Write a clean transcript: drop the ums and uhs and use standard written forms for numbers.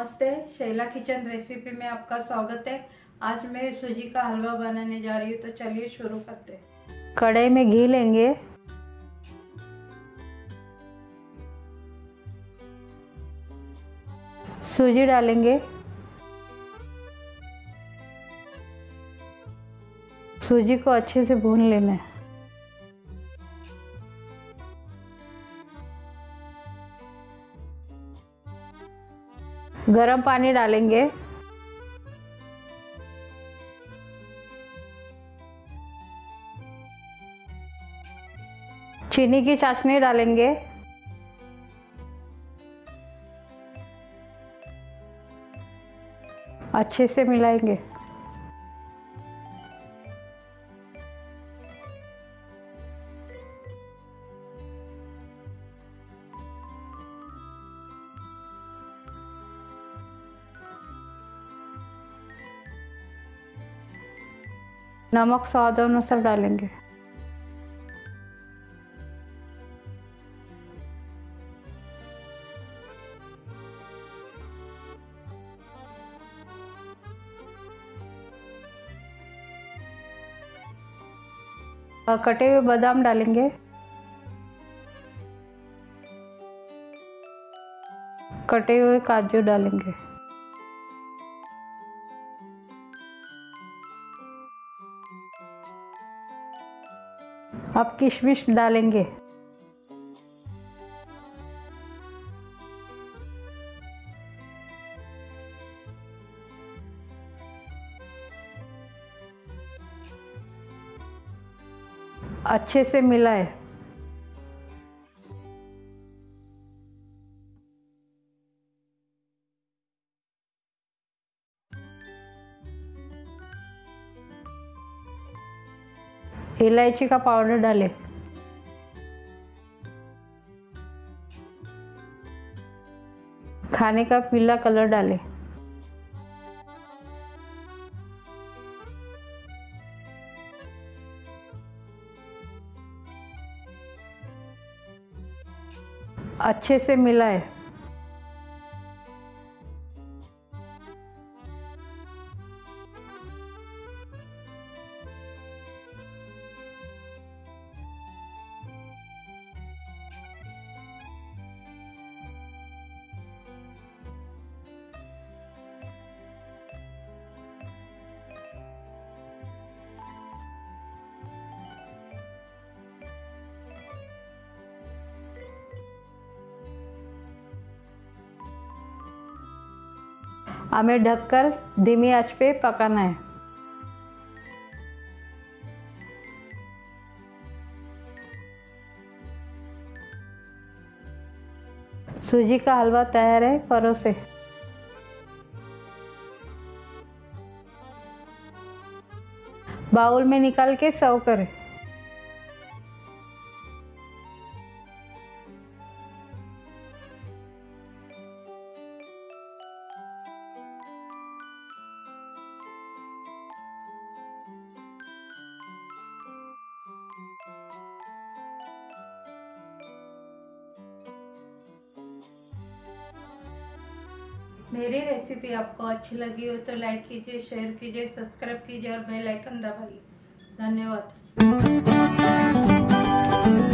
नमस्ते, Shaila kitchen recipe में आपका स्वागत है। आज मैं सूजी का हलवा बनाने जा रही हूँ, तो चलिए शुरू करते हैं। कढ़ाई में घी लेंगे, सूजी डालेंगे, सूजी को अच्छे से भून लेना है। गरम पानी डालेंगे, चीनी की चाशनी डालेंगे, अच्छे से मिलाएंगे। नमक स्वाद अनुसार डालेंगे। कटे हुए बादाम डालेंगे, कटे हुए काजू डालेंगे, अब किशमिश डालेंगे, अच्छे से मिलाएं। इलायची का पाउडर डालें, खाने का पीला कलर डालें, अच्छे से मिलाएं। हमें ढककर धीमी आंच पे पकाना है। सूजी का हलवा तैयार है, परोसे। बाउल में निकाल के सर्व करें। मेरी रेसिपी आपको अच्छी लगी हो तो लाइक कीजिए, शेयर कीजिए, सब्सक्राइब कीजिए और बेल आइकन दबाइए। धन्यवाद।